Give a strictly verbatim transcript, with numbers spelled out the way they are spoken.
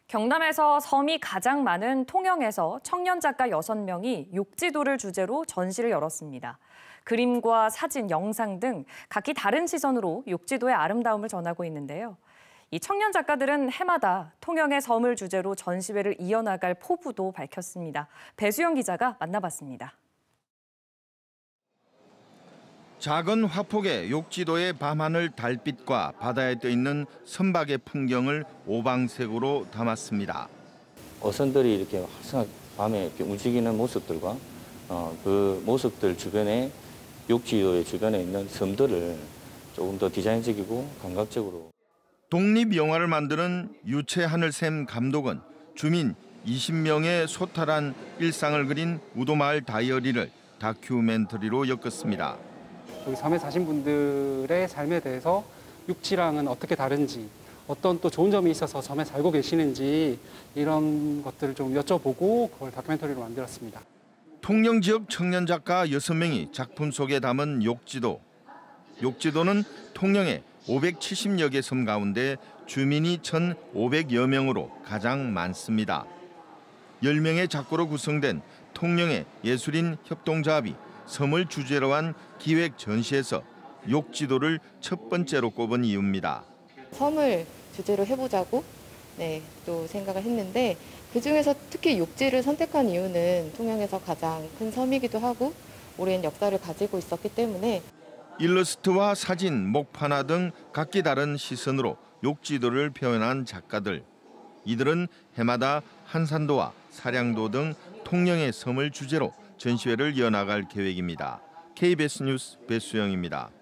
경남에서 섬이 가장 많은 통영에서 청년 작가 여섯 명이 욕지도를 주제로 전시를 열었습니다. 그림과 사진, 영상 등 각기 다른 시선으로 욕지도의 아름다움을 전하고 있는데요. 이 청년 작가들은 해마다 통영의 섬을 주제로 전시회를 이어나갈 포부도 밝혔습니다. 배수영 기자가 만나봤습니다. 작은 화폭의 욕지도의 밤하늘 달빛과 바다에 떠있는 선박의 풍경을 오방색으로 담았습니다. 어선들이 이렇게 활성하게 밤에 이렇게 움직이는 모습들과 어, 그 모습들 주변에 욕지도의 주변에 있는 섬들을 조금 더 디자인적이고 감각적으로. 독립영화를 만드는 유채하늘샘 감독은 주민 이십 명의 소탈한 일상을 그린 우도마을 다이어리를 다큐멘터리로 엮었습니다. 여기 섬에 사신 분들의 삶에 대해서 육지랑은 어떻게 다른지, 어떤 또 좋은 점이 있어서 섬에 살고 계시는지 이런 것들을 좀 여쭤보고 그걸 다큐멘터리로 만들었습니다. 통영 지역 청년 작가 여섯 명이 작품 속에 담은 욕지도. 욕지도는 통영의 오백칠십여 개 섬 가운데 주민이 천오백여 명으로 가장 많습니다. 열 명의 작가로 구성된 통영의 예술인 협동조합이 섬을 주제로 한 기획 전시에서 욕지도를 첫 번째로 꼽은 이유입니다. 섬을 주제로 해보자고 네, 또 생각을 했는데 그중에서 특히 욕지를 선택한 이유는 통영에서 가장 큰 섬이기도 하고 오랜 역사를 가지고 있었기 때문에 일러스트와 사진, 목판화 등 각기 다른 시선으로 욕지도를 표현한 작가들. 이들은 해마다 한산도와 사량도 등 통영의 섬을 주제로 전시회를 이어나갈 계획입니다. 케이비에스 뉴스 배수영입니다.